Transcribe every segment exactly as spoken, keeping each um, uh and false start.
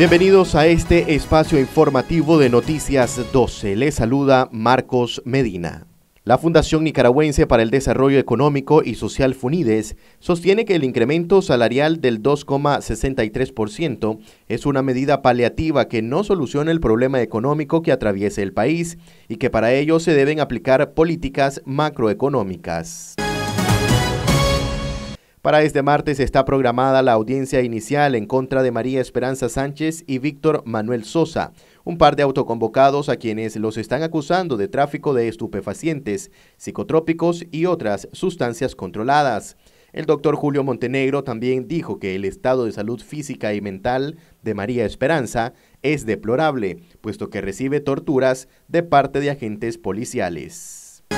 Bienvenidos a este espacio informativo de Noticias doce. Les saluda Marcos Medina. La Fundación Nicaragüense para el Desarrollo Económico y Social FUNIDES sostiene que el incremento salarial del dos coma sesenta y tres por ciento es una medida paliativa que no soluciona el problema económico que atraviesa el país y que para ello se deben aplicar políticas macroeconómicas. Para este martes está programada la audiencia inicial en contra de María Esperanza Sánchez y Víctor Manuel Sosa, un par de autoconvocados a quienes los están acusando de tráfico de estupefacientes, psicotrópicos y otras sustancias controladas. El doctor Julio Montenegro también dijo que el estado de salud física y mental de María Esperanza es deplorable, puesto que recibe torturas de parte de agentes policiales.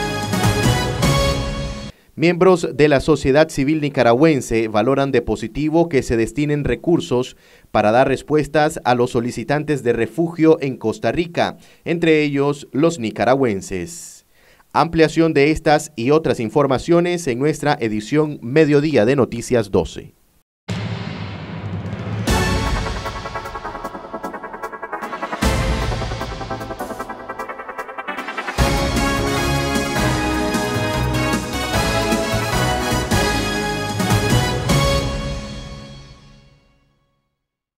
Miembros de la sociedad civil nicaragüense valoran de positivo que se destinen recursos para dar respuestas a los solicitantes de refugio en Costa Rica, entre ellos los nicaragüenses. Ampliación de estas y otras informaciones en nuestra edición Mediodía de Noticias doce.